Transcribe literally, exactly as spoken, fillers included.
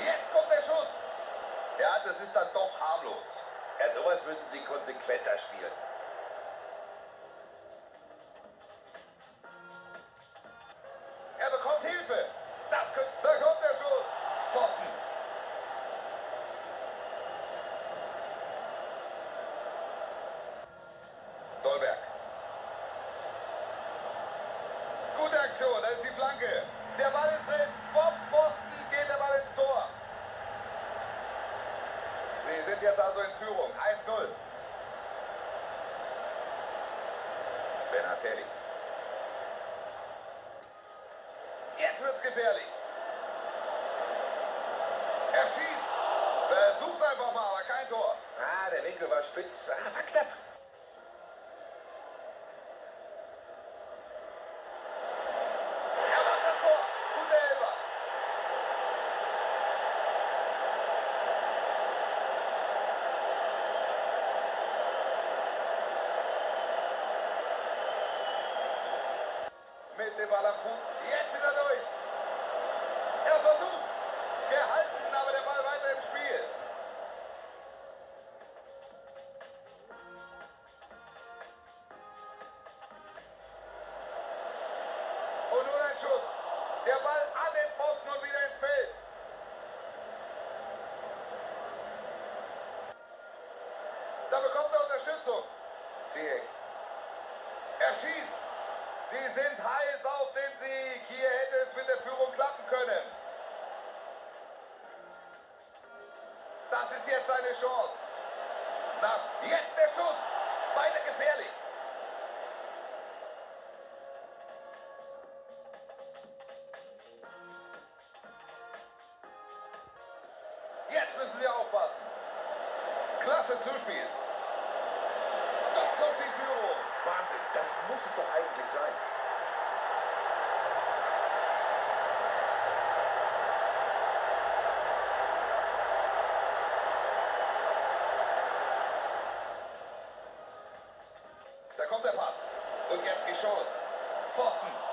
Jetzt kommt der Schuss. Ja, das ist dann doch harmlos. Ja, sowas müssen sie konsequenter spielen. Er bekommt Hilfe. Das könnte, da kommt der Schuss. Pfosten. Dolberg. Gute Aktion, da ist die Flanke. Der Ball ist drin. Vom Pfosten geht der Ball ins Tor. Sie sind jetzt also in Führung. eins null. Benatelli. Jetzt wird's gefährlich. Er schießt. Versuch's einfach mal, aber kein Tor. Ah, der Winkel war spitz. Ah, war knapp. Er macht das Tor. Gute Elfer. Mit dem Ball am Fuß. Jetzt ist er durch. Er versucht. Gehalten, aber der Ball weiter im Spiel. Und nun ein Schuss. Der Ball an den Pfosten und wieder ins Feld. Da bekommt er Unterstützung. Ziyech. Er schießt. Sie sind heiß auf den Sieg. Hier hätte es mit der Führung klappen können. Das ist jetzt seine Chance. Na, jetzt der Schuss. Beide gefährlich. Jetzt müssen sie aufpassen. Klasse Zuspiel. Doch noch die Führung. Wahnsinn, das muss es doch eigentlich sein. Da kommt der Pass. Und jetzt die Chance. Pfosten.